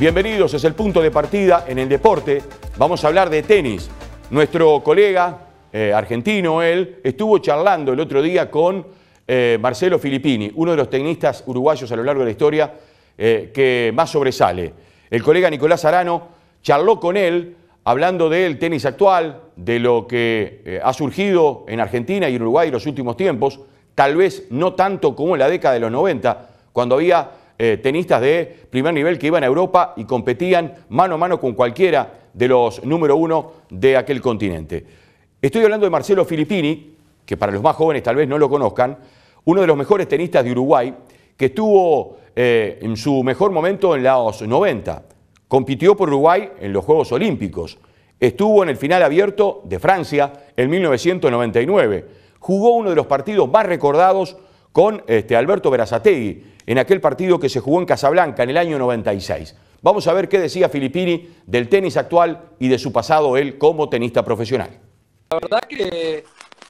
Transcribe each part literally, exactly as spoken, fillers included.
Bienvenidos, es el punto de partida en el deporte. Vamos a hablar de tenis. Nuestro colega eh, argentino, él, estuvo charlando el otro día con eh, Marcelo Filippini, uno de los tenistas uruguayos a lo largo de la historia eh, que más sobresale. El colega Nicolás Arano charló con él hablando del tenis actual, de lo que eh, ha surgido en Argentina y en Uruguay en los últimos tiempos, tal vez no tanto como en la década de los noventa, cuando había eh, tenistas de primer nivel que iban a Europa y competían mano a mano con cualquiera de los número uno de aquel continente. Estoy hablando de Marcelo Filippini, que para los más jóvenes tal vez no lo conozcan, uno de los mejores tenistas de Uruguay, que estuvo eh, en su mejor momento en los noventa. Compitió por Uruguay en los Juegos Olímpicos. Estuvo en el final abierto de Francia en mil novecientos noventa y nueve. Jugó uno de los partidos más recordados con este, Alberto Berazategui, en aquel partido que se jugó en Casablanca en el año noventa y seis. Vamos a ver qué decía Filippini del tenis actual y de su pasado él como tenista profesional. La verdad que,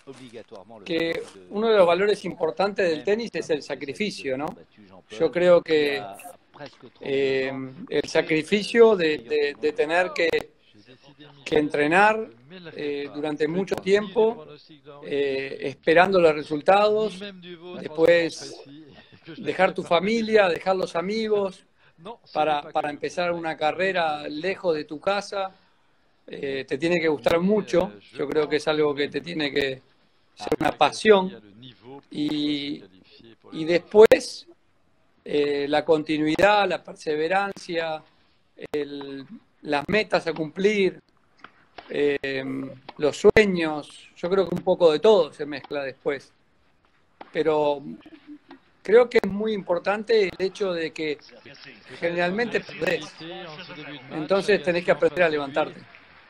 que uno de los valores importantes del tenis es el sacrificio, ¿no? Yo creo que eh, el sacrificio de, de, de tener que, que entrenar eh, durante mucho tiempo, eh, esperando los resultados, después dejar tu familia, dejar los amigos, para, para empezar una carrera lejos de tu casa, eh, te tiene que gustar mucho. Yo creo que es algo que te tiene que ser una pasión. Y, y después eh, la continuidad, la perseverancia, el, las metas a cumplir, eh, los sueños. Yo creo que un poco de todo se mezcla después. Pero creo que es muy importante el hecho de que generalmente perdés. Entonces tenés que aprender a levantarte.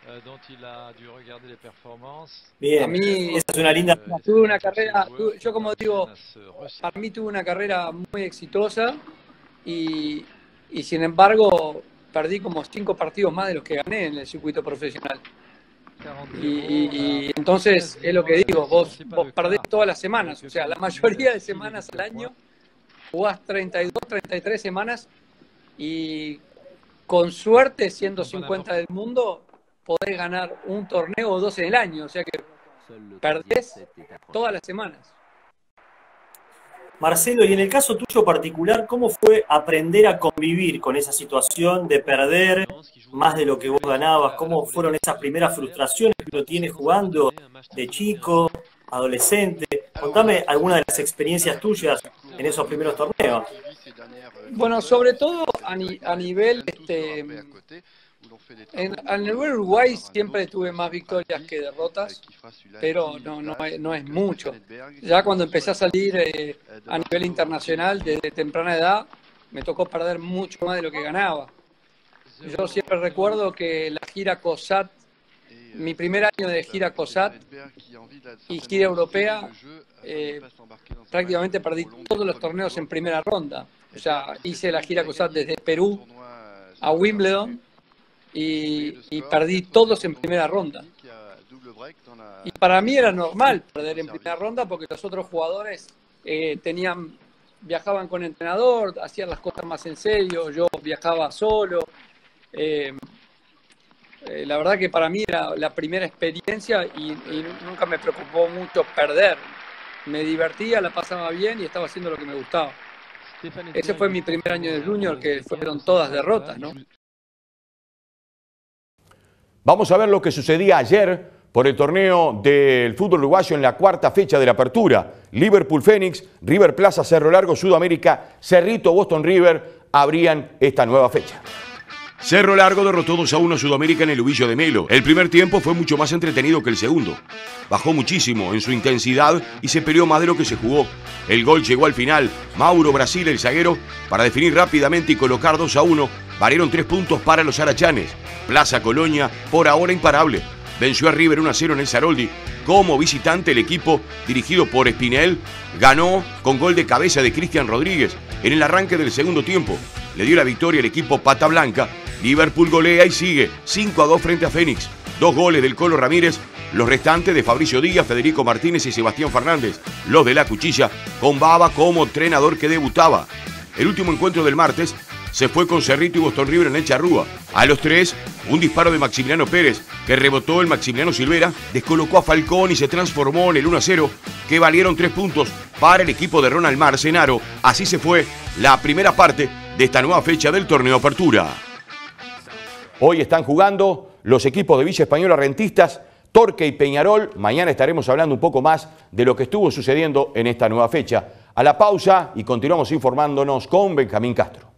Bien, a mí, esa es una linda... Tuve una carrera, tuve, yo como digo, para mí tuve una carrera muy exitosa y, y sin embargo perdí como cinco partidos más de los que gané en el circuito profesional. Y, y, y entonces es lo que digo, vos, vos perdés todas las semanas, o sea, la mayoría de semanas al año jugás treinta y dos, treinta y tres semanas y con suerte, siendo cincuenta del mundo, podés ganar un torneo o dos en el año, o sea que perdés todas las semanas. Marcelo, y en el caso tuyo particular, ¿cómo fue aprender a convivir con esa situación de perder más de lo que vos ganabas? ¿Cómo fueron esas primeras frustraciones que uno tiene jugando de chico, adolescente? Contame alguna de las experiencias tuyas en esos primeros torneos. Bueno, sobre todo a, ni, a nivel... Este, En, a nivel Uruguay siempre tuve más victorias que derrotas, pero no, no, no es mucho. Ya cuando empecé a salir eh, a nivel internacional desde temprana edad, me tocó perder mucho más de lo que ganaba. Yo siempre recuerdo que la gira COSAT, mi primer año de gira COSAT y gira europea, eh, prácticamente perdí todos los torneos en primera ronda. O sea, hice la gira COSAT desde Perú a Wimbledon, Y, y perdí todos en primera ronda. Y para mí era normal perder en primera ronda porque los otros jugadores eh, tenían, viajaban con entrenador, hacían las cosas más en serio, yo viajaba solo. Eh, eh, la verdad que para mí era la primera experiencia y, y nunca me preocupó mucho perder. Me divertía, la pasaba bien y estaba haciendo lo que me gustaba. Ese fue mi primer año de junior, que fueron todas derrotas, ¿no? Vamos a ver lo que sucedía ayer por el torneo del fútbol uruguayo en la cuarta fecha de la apertura. Liverpool Fénix, River Plaza, Cerro Largo, Sudamérica, Cerrito, Boston River abrían esta nueva fecha. Cerro Largo derrotó dos a uno a Sudamérica en el Ubillo de Melo. El primer tiempo fue mucho más entretenido que el segundo. Bajó muchísimo en su intensidad y se peleó más de lo que se jugó. El gol llegó al final. Mauro Brasil, el zaguero, para definir rápidamente y colocar dos a uno. Valieron tres puntos para los arachanes. Plaza Colonia, por ahora imparable. Venció a River uno a cero en el Saroldi. Como visitante, el equipo, dirigido por Espinel, ganó con gol de cabeza de Cristian Rodríguez en el arranque del segundo tiempo. Le dio la victoria al equipo Pata Blanca. Liverpool golea y sigue cinco a dos frente a Fénix. Dos goles del Colo Ramírez, los restantes de Fabricio Díaz, Federico Martínez y Sebastián Fernández. Los de la Cuchilla, con Baba como entrenador que debutaba. El último encuentro del martes se fue con Cerrito y Boston River en el Charrúa. A los tres, un disparo de Maximiliano Pérez, que rebotó el Maximiliano Silvera, descolocó a Falcón y se transformó en el uno a cero, que valieron tres puntos para el equipo de Ronald Marcenaro. Así se fue la primera parte de esta nueva fecha del torneo Apertura. Hoy están jugando los equipos de Villa Española Rentistas, Torque y Peñarol. Mañana estaremos hablando un poco más de lo que estuvo sucediendo en esta nueva fecha. A la pausa y continuamos informándonos con Benjamín Castro.